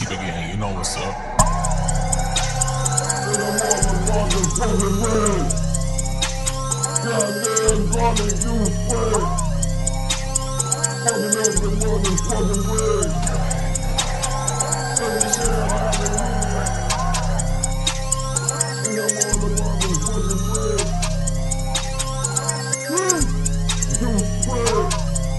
Keep it gang, you know what's up. Goddamn garlic juice spread. Fucking every motherfucking bread. Every shit I have in here. And I'm on the motherfucking bread. Juice spread.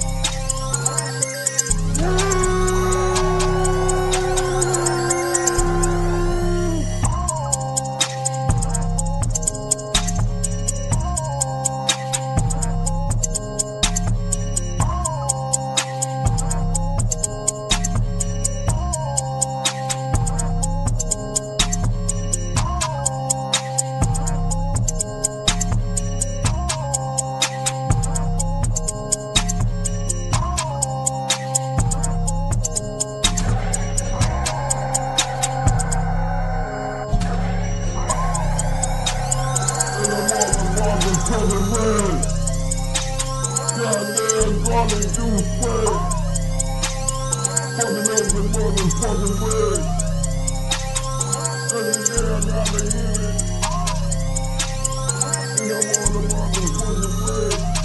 Motherfucking red. Goddamn garlic juice spread. Fucking every motherfucking red. Every day I gotta hear it. And I'm on the motherfucking red.